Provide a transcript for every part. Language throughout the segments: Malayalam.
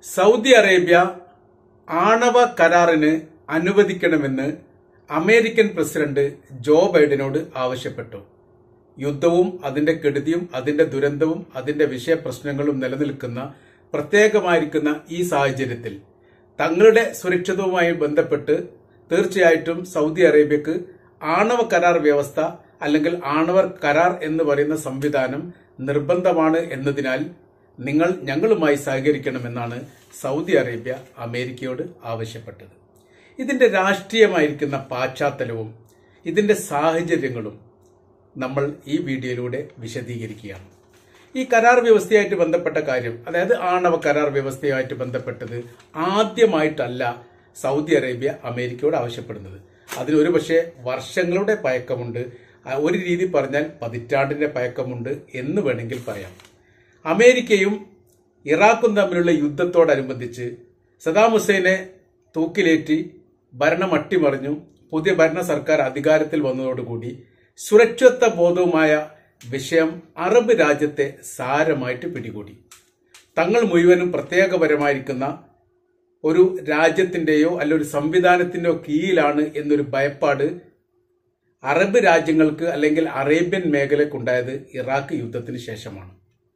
സൗദി അറേബ്യ ആണവ കരാറിന് അനുവദിക്കണമെന്ന് അമേരിക്കൻ പ്രസിഡന്റ് ജോ ബൈഡനോട് ആവശ്യപ്പെട്ടു. യുദ്ധവും അതിന്റെ കെടുതിയും അതിന്റെ ദുരന്തവും അതിന്റെ വിഷയപ്രശ്നങ്ങളും നിലനിൽക്കുന്ന പ്രത്യേകമായിരിക്കുന്ന ഈ സാഹചര്യത്തിൽ തങ്ങളുടെ സുരക്ഷിതവുമായി ബന്ധപ്പെട്ട് തീർച്ചയായിട്ടും സൗദി അറേബ്യക്ക് ആണവ കരാർ വ്യവസ്ഥ അല്ലെങ്കിൽ ആണവ കരാർ എന്ന് പറയുന്ന സംവിധാനം നിർബന്ധമാണ് എന്നതിനാൽ നിങ്ങൾ ഞങ്ങളുമായി സഹകരിക്കണമെന്നാണ് സൗദി അറേബ്യ അമേരിക്കയോട് ആവശ്യപ്പെട്ടത്. ഇതിന്റെ രാഷ്ട്രീയമായിരിക്കുന്ന പശ്ചാത്തലവും ഇതിന്റെ സാഹചര്യങ്ങളും നമ്മൾ ഈ വീഡിയോയിലൂടെ വിശദീകരിക്കുകയാണ്. ഈ കരാർ വ്യവസ്ഥയായിട്ട് ബന്ധപ്പെട്ട കാര്യം, അതായത് ആണവ കരാർ വ്യവസ്ഥയുമായിട്ട് ബന്ധപ്പെട്ടത് ആദ്യമായിട്ടല്ല സൗദി അറേബ്യ അമേരിക്കയോട് ആവശ്യപ്പെടുന്നത്. അതിനൊരു പക്ഷേ വർഷങ്ങളുടെ പഴക്കമുണ്ട്, ഒരു രീതി പറഞ്ഞാൽ പതിറ്റാണ്ടിന്റെ പഴക്കമുണ്ട് എന്ന് വേണമെങ്കിൽ പറയാം. അമേരിക്കയും ഇറാഖും തമ്മിലുള്ള യുദ്ധത്തോടനുബന്ധിച്ച് സദാം ഹുസൈനെ തൂക്കിലേറ്റി ഭരണം അട്ടിമറിഞ്ഞു പുതിയ ഭരണ സർക്കാർ അധികാരത്തിൽ വന്നതോടുകൂടി സുരക്ഷിത ബോധവുമായ വിഷയം അറബ് രാജ്യത്തെ സാരമായിട്ട് പിടികൂടി. തങ്ങൾ മുഴുവനും പ്രത്യേകപരമായിരിക്കുന്ന ഒരു രാജ്യത്തിന്റെയോ അല്ല ഒരു സംവിധാനത്തിന്റെയോ കീഴിലാണ് എന്നൊരു ഭയപ്പാട് അറബ് രാജ്യങ്ങൾക്ക് അല്ലെങ്കിൽ അറേബ്യൻ മേഖലയ്ക്കുണ്ടായത് ഇറാഖ് യുദ്ധത്തിന് ശേഷമാണ്.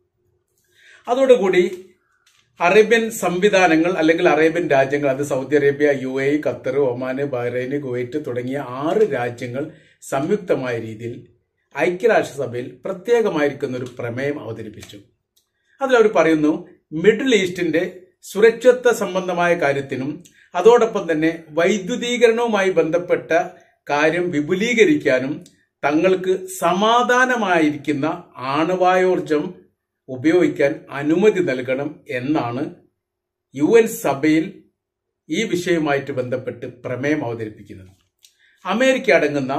അതോടുകൂടി അറേബ്യൻ സംവിധാനങ്ങൾ അല്ലെങ്കിൽ അറേബ്യൻ രാജ്യങ്ങൾ, അത് Saudi Arabia, UAE, Qatar, Oman, Bahrain, Kuwait തുടങ്ങിയ 6 രാജ്യങ്ങൾ സംയുക്തമായ രീതിയിൽ ഐക്യരാഷ്ട്രസഭയിൽ പ്രത്യേകമായിരിക്കുന്ന ഒരു പ്രമേയം അവതരിപ്പിച്ചു. അതിലവർ പറയുന്നു, മിഡിൽ ഈസ്റ്റിന്റെ സുരക്ഷിത സംബന്ധമായ കാര്യത്തിനും അതോടൊപ്പം തന്നെ വൈദ്യുതീകരണവുമായി ബന്ധപ്പെട്ട കാര്യം വിപുലീകരിക്കാനും തങ്ങൾക്ക് സമാധാനമായിരിക്കുന്ന ആണവായോർജം ഉപയോഗിക്കാൻ അനുമതി നൽകണം എന്നാണ് UN സഭയിൽ ഈ വിഷയവുമായിട്ട് ബന്ധപ്പെട്ട് പ്രമേയം അവതരിപ്പിക്കുന്നത്. അമേരിക്ക അടങ്ങുന്ന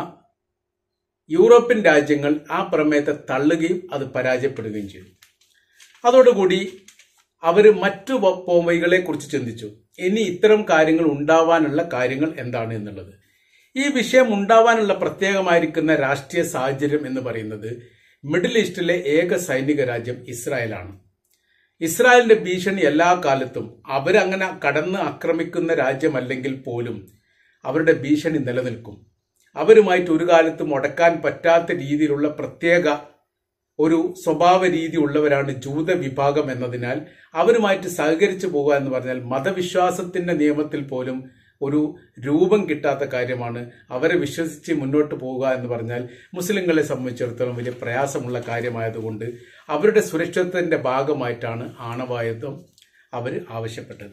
യൂറോപ്യൻ രാജ്യങ്ങൾ ആ പ്രമേയത്തെ തള്ളുകയും അത് പരാജയപ്പെടുകയും ചെയ്തു. അതോടുകൂടി അവർ മറ്റു പോംവഴികളെ കുറിച്ച് ചിന്തിച്ചു. ഇനി ഇത്തരം കാര്യങ്ങൾ ഉണ്ടാവാനുള്ള കാര്യങ്ങൾ എന്താണ് എന്നുള്ളത്. ഈ വിഷയം ഉണ്ടാവാനുള്ള പ്രത്യേകമായിരിക്കുന്ന രാഷ്ട്രീയ സാഹചര്യം എന്ന് പറയുന്നത് മിഡിൽ ഈസ്റ്റിലെ ഏക സൈനിക രാജ്യം ഇസ്രായേലാണ്. ഇസ്രായേലിന്റെ ഭീഷണി എല്ലാ കാലത്തും അവരങ്ങനെ കടന്ന് ആക്രമിക്കുന്ന രാജ്യമല്ലെങ്കിൽ പോലും അവരുടെ ഭീഷണി നിലനിൽക്കും. അവരുമായിട്ട് ഒരു കാലത്തും മുടക്കാൻ പറ്റാത്ത രീതിയിലുള്ള പ്രത്യേക ഒരു സ്വഭാവ രീതി ഉള്ളവരാണ് ജൂത വിഭാഗം എന്നതിനാൽ അവരുമായിട്ട് സഹകരിച്ചു പോകുക എന്ന് പറഞ്ഞാൽ മതവിശ്വാസത്തിന്റെ നിയമത്തിൽ പോലും ഒരു രൂപം കിട്ടാത്ത കാര്യമാണ്. അവരെ വിശ്വസിച്ച് മുന്നോട്ട് പോവുക എന്ന് പറഞ്ഞാൽ മുസ്ലിങ്ങളെ സംബന്ധിച്ചിടത്തോളം വലിയ പ്രയാസമുള്ള കാര്യമായതുകൊണ്ട് അവരുടെ സുരക്ഷിതത്തിന്റെ ഭാഗമായിട്ടാണ് ആണവായുധം അവർ ആവശ്യപ്പെട്ടത്.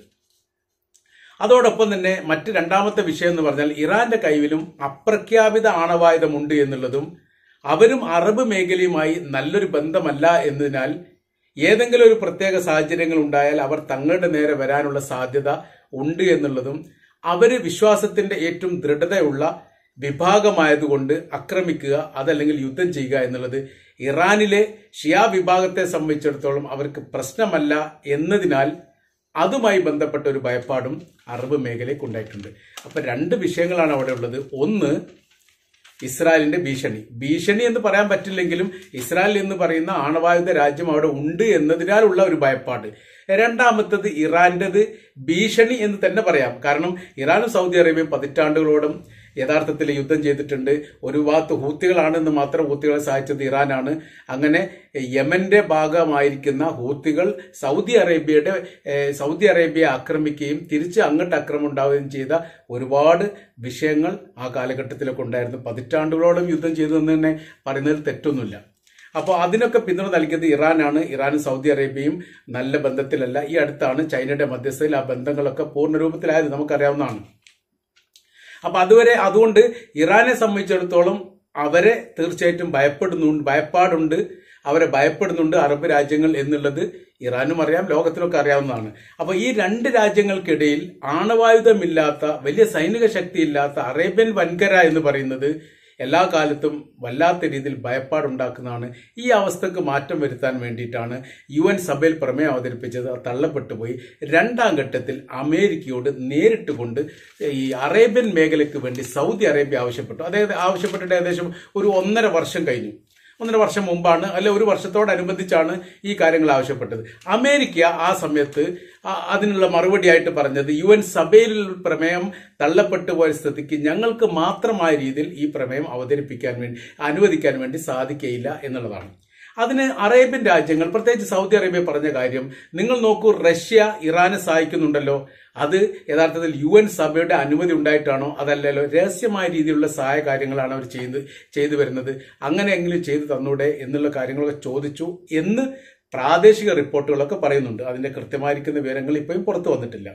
അതോടൊപ്പം തന്നെ മറ്റ് രണ്ടാമത്തെ വിഷയം എന്ന് പറഞ്ഞാൽ ഇറാന്റെ കൈവിലും അപ്രഖ്യാപിത ആണവായുധമുണ്ട് എന്നുള്ളതും അവരും അറബ് മേഖലയുമായി നല്ലൊരു ബന്ധമല്ല എന്നതിനാൽ ഏതെങ്കിലും ഒരു പ്രത്യേക സാഹചര്യങ്ങൾ ഉണ്ടായാൽ അവർ തങ്ങളുടെ നേരെ വരാനുള്ള സാധ്യത ഉണ്ട് എന്നുള്ളതും അവര് വിശ്വാസത്തിന്റെ ഏറ്റവും ദൃഢതയുള്ള വിഭാഗമായതുകൊണ്ട് ആക്രമിക്കുക അതല്ലെങ്കിൽ യുദ്ധം ചെയ്യുക എന്നുള്ളത് ഇറാനിലെ ഷിയ വിഭാഗത്തെ സംബന്ധിച്ചിടത്തോളം അവർക്ക് പ്രശ്നമല്ല എന്നതിനാൽ അതുമായി ബന്ധപ്പെട്ട ഒരു ഭയപ്പാടും അറബ് മേഖലയ്ക്ക് ഉണ്ടായിട്ടുണ്ട്. അപ്പൊ 2 വിഷയങ്ങളാണ് അവിടെ ഉള്ളത്. ഒന്ന്, ഇസ്രായേലിന്റെ ഭീഷണി എന്ന് പറയാൻ പറ്റില്ലെങ്കിലും ഇസ്രായേൽ എന്ന് പറയുന്ന ആണവായുധ രാജ്യം അവിടെ ഉണ്ട് എന്നതിനാലുള്ള ഒരു ഭയപ്പാട്. രണ്ടാമത്തത് ഇറാന്റേത് ഭീഷണി എന്ന് തന്നെ പറയാം. കാരണം ഇറാനും സൗദി അറേബ്യയും പതിറ്റാണ്ടുകളോളം യഥാർത്ഥത്തിൽ യുദ്ധം ചെയ്തിട്ടുണ്ട്. ഒരു ഭാഗത്ത് ഹൂത്തികളാണെന്ന് മാത്രം ഹൂത്തികളെ സഹായിച്ചത് ഇറാനാണ്. അങ്ങനെ യമന്റെ ഭാഗമായിരിക്കുന്ന ഹൂത്തികൾ സൗദി അറേബ്യയെ ആക്രമിക്കുകയും തിരിച്ച് അങ്ങോട്ട് ആക്രമണം ഉണ്ടാവുകയും ചെയ്ത ഒരുപാട് വിഷയങ്ങൾ ആ കാലഘട്ടത്തിലൊക്കെ ഉണ്ടായിരുന്നു. പതിറ്റാണ്ടുകളോളം യുദ്ധം ചെയ്തു എന്ന് തന്നെ പറയുന്നതിൽ തെറ്റൊന്നുമില്ല. അപ്പോൾ അതിനൊക്കെ പിന്തുണ നൽകിയത് ഇറാനാണ്. ഇറാനും സൗദി അറേബ്യയും നല്ല ബന്ധത്തിലല്ല. ഈ അടുത്താണ് ചൈനയുടെ മധ്യസ്ഥതയിൽ ആ ബന്ധങ്ങളൊക്കെ പൂർണ്ണരൂപത്തിലായത് നമുക്കറിയാവുന്നതാണ്. അപ്പൊ അതുകൊണ്ട് ഇറാനെ സംബന്ധിച്ചിടത്തോളം അവരെ തീർച്ചയായിട്ടും ഭയപ്പാടുണ്ട്, അവരെ ഭയപ്പെടുന്നുണ്ട് അറബ് രാജ്യങ്ങൾ എന്നുള്ളത് ഇറാനും അറിയാം, ലോകത്തിലൊക്കെ അറിയാവുന്നതാണ്. അപ്പൊ ഈ 2 രാജ്യങ്ങൾക്കിടയിൽ ആണവായുധമില്ലാത്ത വലിയ സൈനിക ശക്തിയില്ലാത്ത അറേബ്യൻ വൻകര എന്ന് പറയുന്നത് എല്ലാ കാലത്തും വല്ലാത്ത രീതിയിൽ ഭയപ്പാടുണ്ടാക്കുന്നതാണ്. ഈ അവസ്ഥക്ക് മാറ്റം വരുത്താൻ വേണ്ടിയിട്ടാണ് UN സഭയിൽ പ്രമേയം അവതരിപ്പിച്ചത്. തള്ളപ്പെട്ടുപോയി. 2ാം ഘട്ടത്തിൽ അമേരിക്കയോട് നേരിട്ട് കൊണ്ട് ഈ അറേബ്യൻ മേഖലയ്ക്ക് വേണ്ടി സൗദി അറേബ്യ ആവശ്യപ്പെട്ടു. അതായത് ആവശ്യപ്പെട്ടിട്ട് ഏകദേശം ഒരു 1.5 വർഷം കഴിഞ്ഞു. 1.5 വർഷം മുമ്പാണ്, അല്ലെ 1 വർഷത്തോടനുബന്ധിച്ചാണ് ഈ കാര്യങ്ങൾ ആവശ്യപ്പെട്ടത്. അമേരിക്ക ആ സമയത്ത് അതിനുള്ള മറുപടിയായിട്ട് പറഞ്ഞത് UN സഭയിൽ പ്രമേയം തള്ളപ്പെട്ടു പോയ സ്ഥിതിക്ക് ഞങ്ങൾക്ക് മാത്രമായ രീതിയിൽ ഈ പ്രമേയം അനുവദിക്കാൻ വേണ്ടി സാധിക്കുകയില്ല എന്നുള്ളതാണ്. അതിന് അറേബ്യൻ രാജ്യങ്ങൾ, പ്രത്യേകിച്ച് സൗദി അറേബ്യ പറഞ്ഞ കാര്യം, നിങ്ങൾ നോക്കൂ, റഷ്യ ഇറാനെ സഹായിക്കുന്നുണ്ടല്ലോ, അത് യഥാർത്ഥത്തിൽ UN സഭയുടെ അനുമതി ഉണ്ടായിട്ടാണോ? അതല്ലല്ലോ, രഹസ്യമായ രീതിയിലുള്ള സഹായ കാര്യങ്ങളാണ് അവർ ചെയ്തു വരുന്നത്. അങ്ങനെയെങ്കിലും ചെയ്തു തന്നൂടെ എന്നുള്ള കാര്യങ്ങളൊക്കെ ചോദിച്ചു എന്ന് പ്രാദേശിക റിപ്പോർട്ടുകളൊക്കെ പറയുന്നുണ്ട്. അതിന്റെ കൃത്യമായിരിക്കുന്ന വിവരങ്ങൾ ഇപ്പോഴും പുറത്തു വന്നിട്ടില്ല.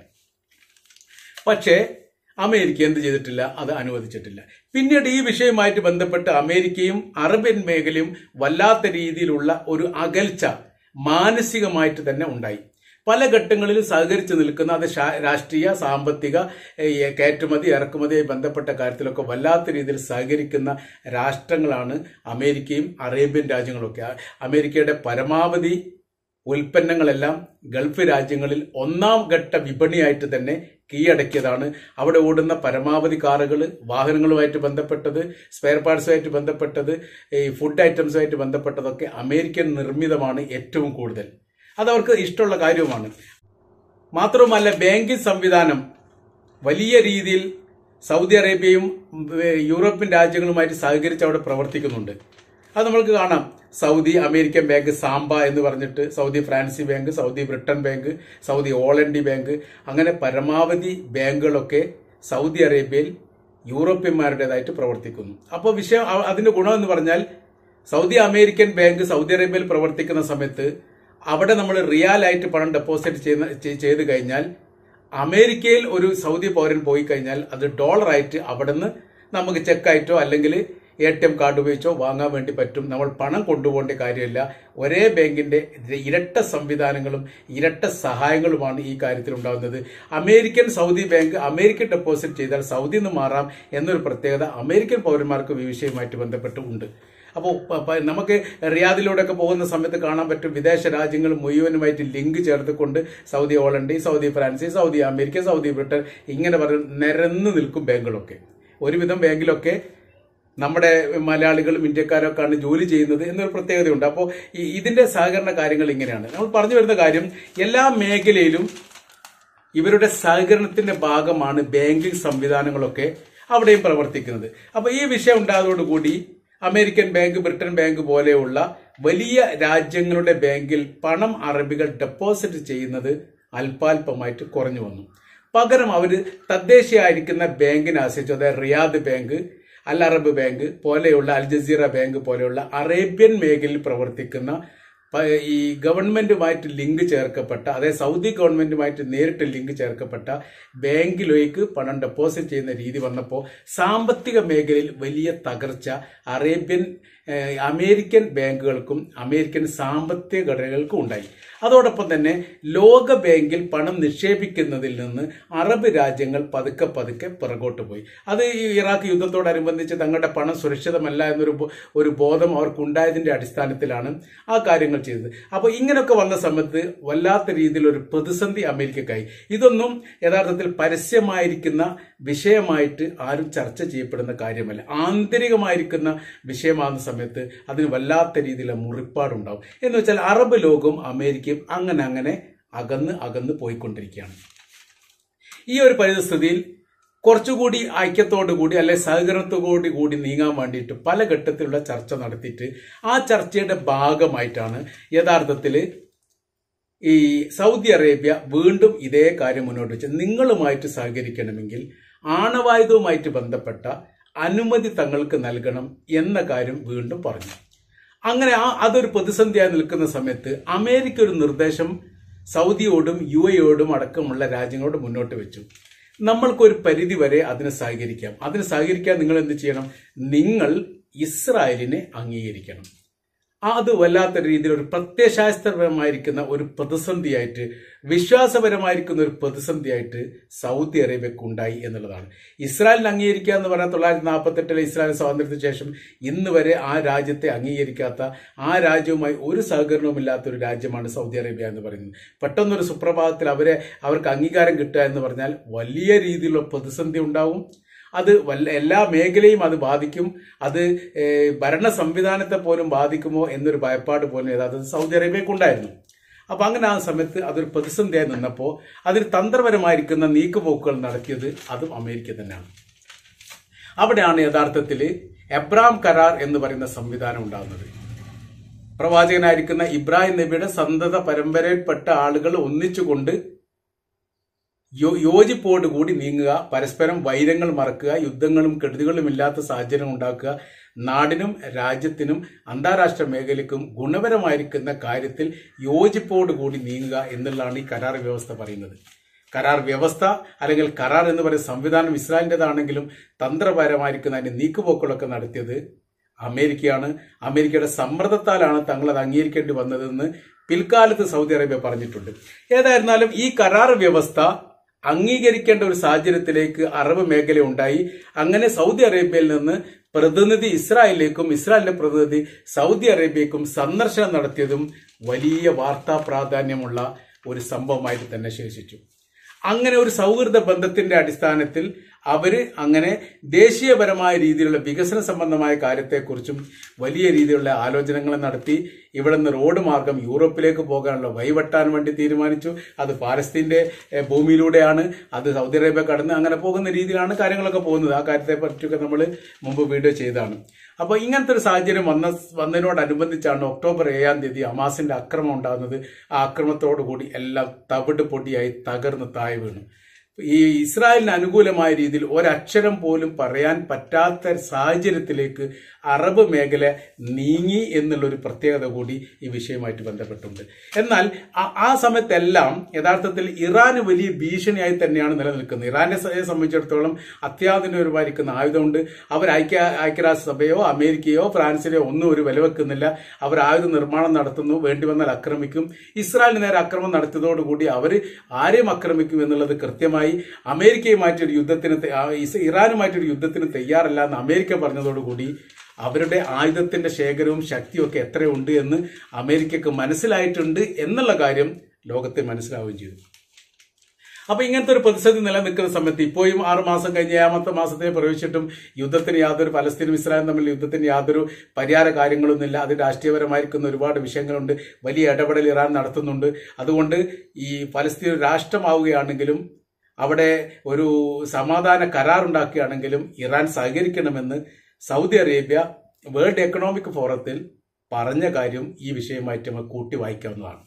പക്ഷേ അമേരിക്ക എന്ത് ചെയ്തിട്ടില്ല? അത് അനുവദിച്ചിട്ടില്ല. പിന്നീട് ഈ വിഷയവുമായിട്ട് ബന്ധപ്പെട്ട് അമേരിക്കയും അറേബ്യൻ മേഖലയും വല്ലാത്ത രീതിയിലുള്ള ഒരു അകൽച്ച മാനസികമായിട്ട് തന്നെ ഉണ്ടായി. പല ഘട്ടങ്ങളിലും സഹകരിച്ചു നിൽക്കുന്ന, അത് രാഷ്ട്രീയ, സാമ്പത്തിക, കയറ്റുമതി ഇറക്കുമതിയായി ബന്ധപ്പെട്ട കാര്യത്തിലൊക്കെ വല്ലാത്ത രീതിയിൽ സഹകരിക്കുന്ന രാഷ്ട്രങ്ങളാണ് അമേരിക്കയും അറേബ്യൻ രാജ്യങ്ങളൊക്കെ. അമേരിക്കയുടെ പരമാവധി ഉൽപ്പന്നങ്ങളെല്ലാം ഗൾഫ് രാജ്യങ്ങളിൽ 1ാം ഘട്ട വിപണിയായിട്ട് തന്നെ കീഴടക്കിയതാണ്. അവിടെ ഓടുന്ന പരമാവധി കാറുകൾ, വാഹനങ്ങളുമായിട്ട് ബന്ധപ്പെട്ടത്, സ്പെയർ പാർട്സുമായിട്ട് ബന്ധപ്പെട്ടത്, ഈ ഫുഡ് ഐറ്റംസുമായിട്ട് ബന്ധപ്പെട്ടതൊക്കെ അമേരിക്കൻ നിർമ്മിതമാണ് ഏറ്റവും കൂടുതൽ. അതവർക്ക് ഇഷ്ടമുള്ള കാര്യവുമാണ്. മാത്രവുമല്ല, ബാങ്കിംഗ് സംവിധാനം വലിയ രീതിയിൽ സൗദി അറേബ്യയും യൂറോപ്യൻ രാജ്യങ്ങളുമായിട്ട് സഹകരിച്ച് അവിടെ പ്രവർത്തിക്കുന്നുണ്ട്. അത് നമ്മൾക്ക് കാണാം. സൗദി അമേരിക്കൻ ബാങ്ക് സാംബ എന്ന് പറഞ്ഞിട്ട്, Saudi Fransi bank, Saudi Britain bank, Saudi Hollandi bank, അങ്ങനെ പരമാവധി ബാങ്കുകളൊക്കെ സൗദി അറേബ്യയിൽ യൂറോപ്യന്മാരുടേതായിട്ട് പ്രവർത്തിക്കുന്നു. അപ്പോൾ അതിന്റെ ഗുണമെന്ന് പറഞ്ഞാൽ, സൗദി അമേരിക്കൻ ബാങ്ക് സൗദി അറേബ്യയിൽ പ്രവർത്തിക്കുന്ന സമയത്ത് അവിടെ നമ്മൾ റിയാലായിട്ട് പണം ഡെപ്പോസിറ്റ് ചെയ്ത് കഴിഞ്ഞാൽ, അമേരിക്കയിൽ ഒരു സൗദി പൗരൻ പോയി കഴിഞ്ഞാൽ അത് ഡോളറായിട്ട് അവിടെ നിന്ന് നമുക്ക് ചെക്കായിട്ടോ അല്ലെങ്കിൽ ATM കാർഡ് ഉപയോഗിച്ചോ വാങ്ങാൻ വേണ്ടി പറ്റും. നമ്മൾ പണം കൊണ്ടുപോകേണ്ട കാര്യമില്ല. ഒരേ ബാങ്കിന്റെ ഇരട്ട സംവിധാനങ്ങളും ഇരട്ട സഹായങ്ങളുമാണ് ഈ കാര്യത്തിൽ ഉണ്ടാകുന്നത്. American Saudi bank American deposit ചെയ്താൽ സൗദി നിന്ന് മാറാം എന്നൊരു പ്രത്യേകത അമേരിക്കൻ പൗരന്മാർക്ക് ഈ വിഷയവുമായിട്ട് ബന്ധപ്പെട്ട് ഉണ്ട്. അപ്പോൾ നമുക്ക് റിയാദിലൂടെ ഒക്കെ പോകുന്ന സമയത്ത് കാണാൻ പറ്റും, വിദേശ രാജ്യങ്ങൾ മുഴുവനുമായിട്ട് ലിങ്ക് ചേർത്തുകൊണ്ട് Saudi Hollandi, Saudi Fransi, Saudi America, Saudi Britain, ഇങ്ങനെ നിരന്ന് നിൽക്കും ബാങ്കുകളൊക്കെ. ഒരുവിധം ബാങ്കിലൊക്കെ നമ്മുടെ മലയാളികളും ഇന്ത്യക്കാരൊക്കെയാണ് ജോലി ചെയ്യുന്നത് എന്നൊരു പ്രത്യേകതയുണ്ട്. അപ്പോൾ ഇതിന്റെ സഹകരണ കാര്യങ്ങൾ ഇങ്ങനെയാണ്. നമ്മൾ പറഞ്ഞു വരുന്ന കാര്യം, എല്ലാ മേഖലയിലും ഇവരുടെ സഹകരണത്തിന്റെ ഭാഗമാണ് ബാങ്കിംഗ് സംവിധാനങ്ങളൊക്കെ അവിടെയും പ്രവർത്തിക്കുന്നത്. അപ്പോൾ ഈ വിഷയം ഉണ്ടായതോടുകൂടി അമേരിക്കൻ ബാങ്ക്, ബ്രിട്ടൻ ബാങ്ക് പോലെയുള്ള വലിയ രാജ്യങ്ങളുടെ ബാങ്കിൽ പണം അറബികൾ ഡെപ്പോസിറ്റ് ചെയ്യുന്നത് അല്പാൽപമായിട്ട് കുറഞ്ഞു വന്നു. പകരം അവർ തദ്ദേശീയമായിരിക്കുന്ന ബാങ്കിനെ ആശ്രയിച്ചു, അതായത് Riyadh bank, Al Arab bank പോലെയുള്ള, അൽ ജസീറ ബാങ്ക് പോലെയുള്ള അറേബ്യൻ മേഖലയിൽ പ്രവർത്തിക്കുന്ന ഈ ഗവൺമെന്റുമായിട്ട് ലിങ്ക് ചേർക്കപ്പെട്ട, അതായത് സൗദി ഗവൺമെന്റുമായിട്ട് നേരിട്ട് ലിങ്ക് ചേർക്കപ്പെട്ട ബാങ്കിലേക്ക് പണം ഡെപ്പോസിറ്റ് ചെയ്യുന്ന രീതി വന്നപ്പോൾ സാമ്പത്തിക മേഖലയിൽ വലിയ തകർച്ച അമേരിക്കൻ ബാങ്കുകൾക്കും അമേരിക്കൻ സാമ്പത്തിക ഘടനകൾക്കും ഉണ്ടായി. അതോടൊപ്പം തന്നെ ലോക ബാങ്കിൽ പണം നിക്ഷേപിക്കുന്നതിൽ നിന്ന് അറബ് രാജ്യങ്ങൾ പതുക്കെ പിറകോട്ട് പോയി. അത് ഈ ഇറാഖ് യുദ്ധത്തോടനുബന്ധിച്ച് തങ്ങളുടെ പണം സുരക്ഷിതമല്ല എന്നൊരു ബോധം അവർക്കുണ്ടായതിന്റെ അടിസ്ഥാനത്തിലാണ് ആ കാര്യങ്ങൾ ചെയ്തത്. അപ്പോൾ ഇങ്ങനെയൊക്കെ വന്ന സമയത്ത് വല്ലാത്ത രീതിയിൽ ഒരു പ്രതിസന്ധി അമേരിക്കക്കായി. ഇതൊന്നും യഥാർത്ഥത്തിൽ പരസ്യമായിരിക്കുന്ന വിഷയമായിട്ട് ആരും ചർച്ച ചെയ്യപ്പെടുന്ന കാര്യമല്ല. ആന്തരികമായിരിക്കുന്ന വിഷയമാകുന്ന സമയത്ത് അതിന് വല്ലാത്ത രീതിയിലുള്ള മുറിപ്പാടുണ്ടാവും. എന്ന് വെച്ചാൽ അറബ് ലോകവും അമേരിക്കയും അങ്ങനെ അകന്ന് പോയിക്കൊണ്ടിരിക്കുകയാണ്. ഈ ഒരു പരിസ്ഥിതിയിൽ കുറച്ചുകൂടി ഐക്യത്തോടുകൂടി അല്ലെ സഹകരണത്തോടു കൂടി നീങ്ങാൻ വേണ്ടിയിട്ട് പല ഘട്ടത്തിലുള്ള ചർച്ച നടത്തിയിട്ട് ആ ചർച്ചയുടെ ഭാഗമായിട്ടാണ് യഥാർത്ഥത്തിൽ ഈ സൗദി അറേബ്യ വീണ്ടും ഇതേ കാര്യം മുന്നോട്ട് വെച്ചത്. നിങ്ങളുമായിട്ട് സഹകരിക്കണമെങ്കിൽ ആണവായുധവുമായിട്ട് ബന്ധപ്പെട്ട അനുമതി തങ്ങൾക്ക് നൽകണം എന്ന കാര്യം വീണ്ടും പറഞ്ഞു. അങ്ങനെ അതൊരു പ്രതിസന്ധിയായി നിൽക്കുന്ന സമയത്ത് അമേരിക്ക ഒരു നിർദ്ദേശം സൗദിയോടും UAE അടക്കമുള്ള രാജ്യങ്ങളോട് മുന്നോട്ട് വെച്ചു. നമ്മൾക്കൊരു പരിധി വരെ അതിന് സഹകരിക്കാം. അതിന് സഹകരിക്കാൻ നിങ്ങൾ എന്ത് ചെയ്യണം? നിങ്ങൾ ഇസ്രായേലിനെ അംഗീകരിക്കണം. അത് വല്ലാത്ത രീതിയിൽ ഒരു പ്രത്യയശാസ്ത്രപരമായിരിക്കുന്ന ഒരു പ്രതിസന്ധിയായിട്ട്, വിശ്വാസപരമായിരിക്കുന്ന ഒരു പ്രതിസന്ധിയായിട്ട് സൗദി അറേബ്യക്ക് ഉണ്ടായി എന്നുള്ളതാണ്. ഇസ്രായേലിനെ അംഗീകരിക്കുക എന്ന് പറഞ്ഞാൽ 1948 ഇസ്രായേൽ സ്വാതന്ത്ര്യത്തിന് ശേഷം ഇന്ന് വരെ ആ രാജ്യത്തെ അംഗീകരിക്കാത്ത, ആ രാജ്യവുമായി ഒരു സഹകരണവുമില്ലാത്ത ഒരു രാജ്യമാണ് സൗദി അറേബ്യ എന്ന് പറയുന്നത്. പെട്ടെന്നൊരു സുപ്രഭാതത്തിൽ അവർക്ക് അംഗീകാരം കിട്ടുക എന്ന് പറഞ്ഞാൽ വലിയ രീതിയിലുള്ള പ്രതിസന്ധി ഉണ്ടാവും. അത് എല്ലാ മേഖലയും അത് ബാധിക്കും, അത് ഭരണ സംവിധാനത്തെ പോലും ബാധിക്കുമോ എന്നൊരു ഭയപ്പാട് പോലും യഥാർത്ഥത്തിൽ സൗദി അറേബ്യക്കുണ്ടായിരുന്നു. അപ്പൊ അങ്ങനെ ആ സമയത്ത് അതൊരു പ്രതിസന്ധിയായി നിന്നപ്പോൾ അതിന് തന്ത്രപരമായിരിക്കുന്ന നീക്കുപോക്കുകൾ നടത്തിയത് അതും അമേരിക്ക തന്നെയാണ്. അവിടെയാണ് യഥാർത്ഥത്തിൽ എബ്രാം കരാർ എന്ന് പറയുന്ന സംവിധാനം ഉണ്ടാകുന്നത്. പ്രവാചകനായിരിക്കുന്ന ഇബ്രാഹിം നബിയുടെ സന്തത പരമ്പരയിൽപ്പെട്ട ആളുകൾ ഒന്നിച്ചുകൊണ്ട് യോജിപ്പോടുകൂടി നീങ്ങുക, പരസ്പരം വൈരങ്ങൾ മറക്കുക, യുദ്ധങ്ങളും കെടുതികളും ഇല്ലാത്ത സാഹചര്യം ഉണ്ടാക്കുക, നാടിനും രാജ്യത്തിനും അന്താരാഷ്ട്ര മേഖലയ്ക്കും ഗുണപരമായിരിക്കുന്ന കാര്യത്തിൽ യോജിപ്പോടുകൂടി നീങ്ങുക എന്നുള്ളതാണ് ഈ കരാർ വ്യവസ്ഥ പറയുന്നത്. കരാർ വ്യവസ്ഥ അല്ലെങ്കിൽ കരാർ എന്ന് പറയുന്ന സംവിധാനം ഇസ്രായേലിൻ്റെതാണെങ്കിലും തന്ത്രപരമായിരിക്കുന്ന അതിന്റെ നീക്കുപോക്കുകളൊക്കെ നടത്തിയത് അമേരിക്കയാണ്. അമേരിക്കയുടെ സമ്മർദ്ദത്താലാണ് തങ്ങളത് അംഗീകരിക്കേണ്ടി വന്നതെന്ന് പിൽക്കാലത്ത് സൗദി അറേബ്യ പറഞ്ഞിട്ടുണ്ട്. ഏതായിരുന്നാലും ഈ കരാർ വ്യവസ്ഥ അംഗീകരിക്കേണ്ട ഒരു സാഹചര്യത്തിലേക്ക് അറബ് മേഖല ഉണ്ടായി. അങ്ങനെ സൗദി അറേബ്യയിൽ നിന്ന് പ്രതിനിധി ഇസ്രായേലിലേക്കും ഇസ്രായേലിന്റെ പ്രതിനിധി സൗദി അറേബ്യക്കും സന്ദർശനം നടത്തിയതും വലിയ വാർത്താ പ്രാധാന്യമുള്ള ഒരു സംഭവമായിട്ട് തന്നെ ശേഷിച്ചു. അങ്ങനെ ഒരു സൗഹൃദ ബന്ധത്തിന്റെ അടിസ്ഥാനത്തിൽ അവര് അങ്ങനെ ദേശീയപരമായ രീതിയിലുള്ള വികസന സംബന്ധമായ കാര്യത്തെക്കുറിച്ചും വലിയ രീതിയിലുള്ള ആലോചനകൾ നടത്തി. ഇവിടെ നിന്ന് റോഡ് മാർഗം യൂറോപ്പിലേക്ക് പോകാനുള്ള വഴിവെട്ടാൻ വേണ്ടി തീരുമാനിച്ചു. അത് പാലസ്തീന്റെ ഭൂമിയിലൂടെയാണ്, അത് സൗദി അറേബ്യ കടന്ന് അങ്ങനെ പോകുന്ന രീതിയിലാണ് കാര്യങ്ങളൊക്കെ പോകുന്നത്. ആ കാര്യത്തെ പറ്റിയൊക്കെ നമ്മൾ മുമ്പ് വീഡിയോ ചെയ്തതാണ്. അപ്പൊ ഇങ്ങനത്തെ ഒരു സാഹചര്യം വന്നതിനോടനുബന്ധിച്ചാണ് ഒക്ടോബർ 7 ഹമാസിന്റെ ആക്രമണം ഉണ്ടാകുന്നത്. ആ ആക്രമണത്തോടുകൂടി എല്ലാം തവിട് പൊടിയായി തകർന്ന് താഴെ വീണു. ഈ ഇസ്രായേലിന് അനുകൂലമായ രീതിയിൽ ഒരക്ഷരം പോലും പറയാൻ പറ്റാത്ത സാഹചര്യത്തിലേക്ക് അറബ് മേഖല നീങ്ങി എന്നുള്ളൊരു പ്രത്യേകത കൂടി ഈ വിഷയവുമായിട്ട് ബന്ധപ്പെട്ടുണ്ട്. എന്നാൽ ആ സമയത്തെല്ലാം യഥാർത്ഥത്തിൽ ഇറാന് വലിയ ഭീഷണിയായി തന്നെയാണ് നിലനിൽക്കുന്നത്. ഇറാനെ സംബന്ധിച്ചിടത്തോളം അത്യാധുനികമായിരിക്കുന്ന ആയുധമുണ്ട്. അവർ ഐക്യരാഷ്ട്രസഭയോ അമേരിക്കയോ ഫ്രാൻസിലെയോ ഒന്നും ഒരു വില വെക്കുന്നില്ല. അവർ ആയുധ നിർമ്മാണം നടത്തുന്നു, വേണ്ടി വന്നാൽ ആക്രമിക്കും. ഇസ്രായേലിന് നേരെ ആക്രമണം നടത്തിയതോടുകൂടി അവർ ആരെയും ആക്രമിക്കും എന്നുള്ളത് കൃത്യമായി അമേരിക്കയുമായിട്ടൊരു യുദ്ധത്തിന് ഇറാനുമായിട്ടൊരു യുദ്ധത്തിന് തയ്യാറല്ല എന്ന് അമേരിക്ക പറഞ്ഞതോടുകൂടി അവരുടെ ആയുധത്തിന്റെ ശേഖരവും ശക്തിയും ഒക്കെ എത്രയുണ്ട് എന്ന് അമേരിക്കക്ക് മനസ്സിലായിട്ടുണ്ട് എന്നുള്ള കാര്യം ലോകത്തെ മനസ്സിലാവുകയും ചെയ്തു. അപ്പൊ ഇങ്ങനത്തെ ഒരു പ്രതിസന്ധി നിലനിൽക്കുന്ന സമയത്ത് ഇപ്പോഴും 6 മാസം കഴിഞ്ഞ് 7ാമത്തെ മാസത്തെ പ്രവേശിച്ചിട്ടും യുദ്ധത്തിന് യാതൊരു പലസ്തീനും ഇസ്രായേലും തമ്മിൽ യുദ്ധത്തിന് യാതൊരു പരിഹാര കാര്യങ്ങളൊന്നുമില്ല. അത് രാഷ്ട്രീയപരമായിരിക്കുന്ന ഒരുപാട് വിഷയങ്ങളുണ്ട്. വലിയ ഇടപെടൽ ഇറാൻ നടത്തുന്നുണ്ട്. അതുകൊണ്ട് ഈ പലസ്തീൻ രാഷ്ട്രമാവുകയാണെങ്കിലും അവിടെ ഒരു സമാധാന കരാർ ഉണ്ടാക്കുകയാണെങ്കിലും ഇറാൻ സഹകരിക്കണമെന്ന് സൗദി അറേബ്യ വേൾഡ് എക്കണോമിക് ഫോറത്തിൽ പറഞ്ഞ കാര്യം ഈ വിഷയമായിട്ട് നമുക്ക് കൂട്ടി വായിക്കാവുന്നതാണ്.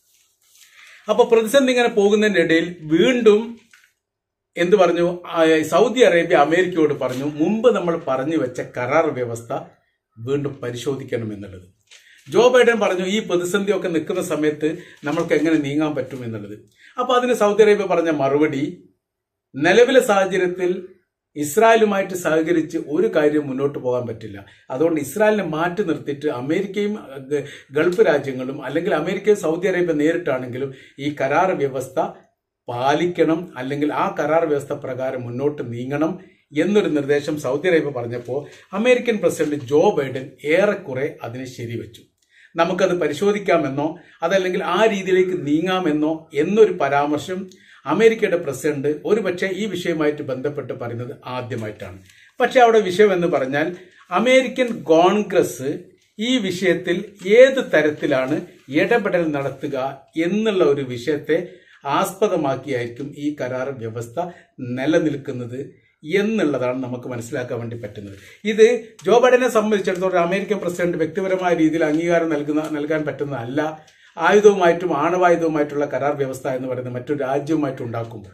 അപ്പൊ പ്രതിസന്ധി ഇങ്ങനെ പോകുന്നതിനിടയിൽ വീണ്ടും എന്ത് പറഞ്ഞു? സൗദി അറേബ്യ അമേരിക്കയോട് പറഞ്ഞു, മുമ്പ് നമ്മൾ പറഞ്ഞു വെച്ച കരാർ വ്യവസ്ഥ വീണ്ടും പരിശോധിക്കണം എന്നുള്ളത്. ജോ ബൈഡൻ പറഞ്ഞു ഈ പ്രതിസന്ധിയൊക്കെ നിൽക്കുന്ന സമയത്ത് നമ്മൾക്ക് എങ്ങനെ നീങ്ങാൻ പറ്റും എന്നുള്ളത്. അപ്പൊ അതിന് സൗദി അറേബ്യ പറഞ്ഞ മറുപടി, നിലവിലെ സാഹചര്യത്തിൽ ഇസ്രായേലുമായിട്ട് സഹകരിച്ച് ഒരു കാര്യം മുന്നോട്ട് പോകാൻ പറ്റില്ല. അതുകൊണ്ട് ഇസ്രായേലിനെ മാറ്റി നിർത്തിയിട്ട് അമേരിക്കയും ഗൾഫ് രാജ്യങ്ങളും അല്ലെങ്കിൽ അമേരിക്കയും സൗദി അറേബ്യ നേരിട്ടാണെങ്കിലും ഈ കരാർ വ്യവസ്ഥ പാലിക്കണം, അല്ലെങ്കിൽ ആ കരാർ വ്യവസ്ഥ പ്രകാരം മുന്നോട്ട് നീങ്ങണം എന്നൊരു നിർദ്ദേശം സൗദി അറേബ്യ പറഞ്ഞപ്പോൾ അമേരിക്കൻ പ്രസിഡന്റ് ജോ ബൈഡൻ ഏറെക്കുറെ അതിനെ ശരിവെച്ചു. നമുക്കത് പരിശോധിക്കാമെന്നോ അതല്ലെങ്കിൽ ആ രീതിയിലേക്ക് നീങ്ങാമെന്നോ എന്നൊരു പരാമർശം അമേരിക്കയുടെ പ്രസിഡന്റ് ഒരുപക്ഷെ ഈ വിഷയവുമായിട്ട് ബന്ധപ്പെട്ട് പറയുന്നത് ആദ്യമായിട്ടാണ്. പക്ഷെ അവിടെ വിഷയം എന്ന് പറഞ്ഞാൽ അമേരിക്കൻ കോൺഗ്രസ് ഈ വിഷയത്തിൽ ഏത് തരത്തിലാണ് ഇടപെടൽ നടത്തുക എന്നുള്ള ഒരു വിഷയത്തെ ആസ്പദമാക്കിയായിരിക്കും ഈ കരാർ വ്യവസ്ഥ നിലനിൽക്കുന്നത് എന്നുള്ളതാണ് നമുക്ക് മനസ്സിലാക്കാൻ വേണ്ടി പറ്റുന്നത്. ഇത് ജോ ബൈഡനെ സംബന്ധിച്ചിടത്തോളം അമേരിക്കൻ പ്രസിഡന്റ് വ്യക്തിപരമായ രീതിയിൽ അംഗീകാരം നൽകാൻ പറ്റുന്നതല്ല. ആയുധവുമായിട്ടും ആണവായുധവുമായിട്ടുള്ള കരാർ വ്യവസ്ഥ എന്ന് പറയുന്നത് മറ്റൊരു രാജ്യവുമായിട്ട് ഉണ്ടാക്കുമ്പോൾ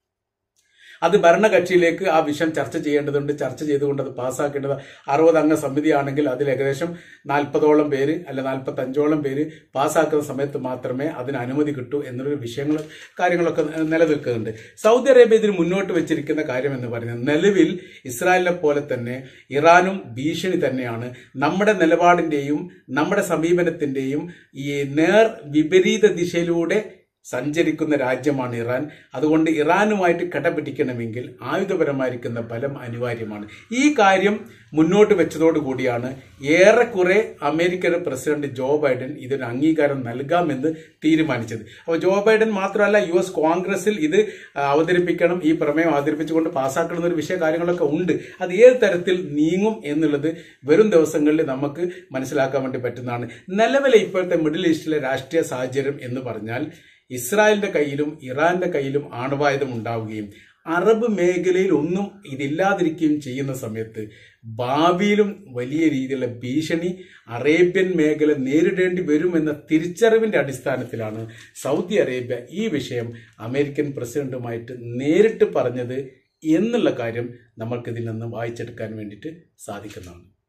അത് ഭരണകക്ഷിയിലേക്ക് ആ വിഷയം ചർച്ച ചെയ്യേണ്ടതുണ്ട്. ചർച്ച ചെയ്തുകൊണ്ട് അത് പാസ്സാക്കേണ്ടത് 60 അംഗ സമിതിയാണെങ്കിൽ അതിൽ ഏകദേശം 40ഓളം പേര് അല്ല 45ഓളം പേര് പാസ്സാക്കുന്ന സമയത്ത് മാത്രമേ അതിന് അനുമതി കിട്ടൂ എന്നൊരു കാര്യങ്ങളൊക്കെ നിലനിൽക്കുന്നുണ്ട്. സൗദി അറേബ്യ ഇതിന് മുന്നോട്ട് വെച്ചിരിക്കുന്ന കാര്യം എന്ന് പറയുന്നത് നിലവിൽ ഇസ്രായേലിനെ പോലെ തന്നെ ഇറാനും ഭീഷണി തന്നെയാണ്. നമ്മുടെ നിലപാടിന്റെയും നമ്മുടെ സമീപനത്തിന്റെയും ഈ നേർ വിപരീത ദിശയിലൂടെ സഞ്ചരിക്കുന്ന രാജ്യമാണ് ഇറാൻ. അതുകൊണ്ട് ഇറാനുമായിട്ട് കിടപിടിക്കണമെങ്കിൽ ആയുധപരമായിരിക്കുന്ന ബലം അനിവാര്യമാണ്. ഈ കാര്യം മുന്നോട്ട് വെച്ചതോടുകൂടിയാണ് ഏറെക്കുറെ അമേരിക്കയുടെ പ്രസിഡന്റ് ജോ ബൈഡൻ ഇതിന് അംഗീകാരം നൽകാമെന്ന് തീരുമാനിച്ചത്. അപ്പോൾ ജോ ബൈഡൻ മാത്രമല്ല, US കോൺഗ്രസിൽ ഇത് അവതരിപ്പിക്കണം, ഈ പ്രമേയം അവതരിപ്പിച്ചുകൊണ്ട് പാസ്സാക്കണം എന്നൊരു വിഷയ കാര്യങ്ങളൊക്കെ ഉണ്ട്. അത് ഏത് തരത്തിൽ നീങ്ങും എന്നുള്ളത് വരും ദിവസങ്ങളിൽ നമുക്ക് മനസ്സിലാക്കാൻ വേണ്ടി പറ്റുന്നതാണ്. നിലവിലെ ഇപ്പോഴത്തെ മിഡിൽ ഈസ്റ്റിലെ രാഷ്ട്രീയ സാഹചര്യം എന്ന് പറഞ്ഞാൽ ഇസ്രായേലിന്റെ കയ്യിലും ഇറാന്റെ കയ്യിലും ആണവായുധം ഉണ്ടാവുകയും അറബ് മേഖലയിൽ ഒന്നും ഇതില്ലാതിരിക്കുകയും ചെയ്യുന്ന സമയത്ത് ഭാവിയിലും വലിയ രീതിയിലുള്ള ഭീഷണി അറേബ്യൻ മേഖല നേരിടേണ്ടി വരുമെന്ന തിരിച്ചറിവിന്റെ അടിസ്ഥാനത്തിലാണ് സൗദി അറേബ്യ ഈ വിഷയം അമേരിക്കൻ പ്രസിഡന്റുമായിട്ട് നേരിട്ട് പറഞ്ഞത് എന്നുള്ള കാര്യം നമുക്കിതിൽ നിന്ന് വായിച്ചെടുക്കാൻ വേണ്ടിയിട്ട് സാധിക്കുന്നതാണ്.